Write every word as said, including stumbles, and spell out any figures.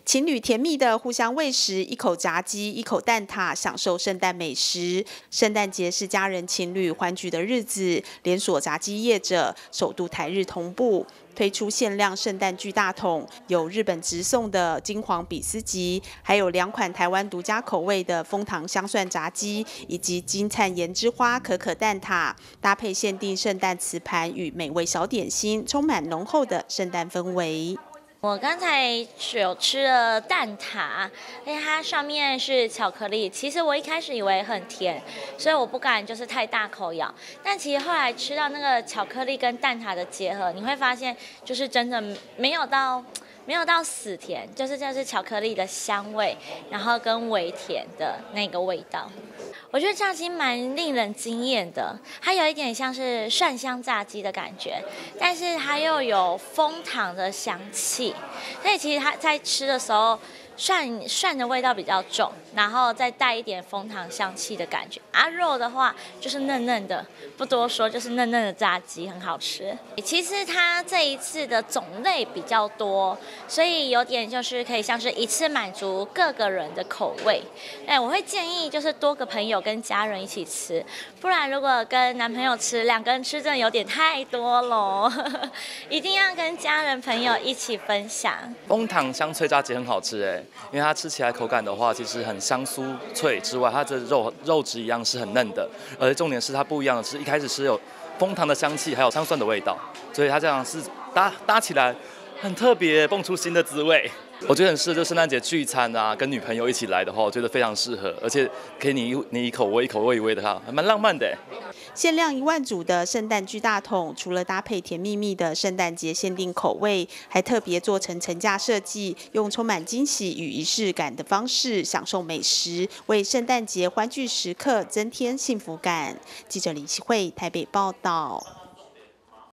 情侣甜蜜的互相喂食，一口炸鸡，一口蛋挞，享受圣诞美食。圣诞节是家人情侣欢聚的日子，连锁炸鸡业者首度台日同步推出限量圣诞巨大桶，有日本直送的金黄比斯吉，还有两款台湾独家口味的枫糖香蒜炸鸡，以及金灿盐之花可可蛋挞，搭配限定圣诞瓷盘与美味小点心，充满浓厚的圣诞氛围。 我刚才有吃了蛋挞，而且它上面是巧克力。其实我一开始以为很甜，所以我不敢就是太大口咬。但其实后来吃到那个巧克力跟蛋挞的结合，你会发现就是真的没有到没有到死甜，就是就是巧克力的香味，然后跟微甜的那个味道。我觉得炸鸡蛮令人惊艳的，它有一点像是蒜香炸鸡的感觉，但是它又有枫糖的香气，所以其实它在吃的时候，蒜蒜的味道比较重，然后再带一点枫糖香气的感觉。啊，肉的话就是嫩嫩的，不多说，就是嫩嫩的炸鸡，很好吃。其实它这一次的种类比较多，所以有点就是可以像是一次满足各个人的口味。哎，我会建议就是多个朋友跟家人一起吃，不然如果跟男朋友吃，两个人吃真的有点太多咯。一定要跟家人朋友一起分享。 枫糖香脆炸鸡很好吃哎，因为它吃起来口感的话，其实很香酥脆之外，它的肉肉质一样是很嫩的，而且重点是它不一样的是，一开始是有枫糖的香气，还有香蒜的味道，所以它这样是搭搭起来很特别，蹦出新的滋味。我觉得很适合就圣诞节聚餐啊，跟女朋友一起来的话，我觉得非常适合，而且可以你一你一口我一口我一味的哈，还蛮浪漫的。 限量一万组的圣诞巨大桶，除了搭配甜蜜蜜的圣诞节限定口味，还特别做成层架设计，用充满惊喜与仪式感的方式享受美食，为圣诞节欢聚时刻增添幸福感。记者李希慧台北报道。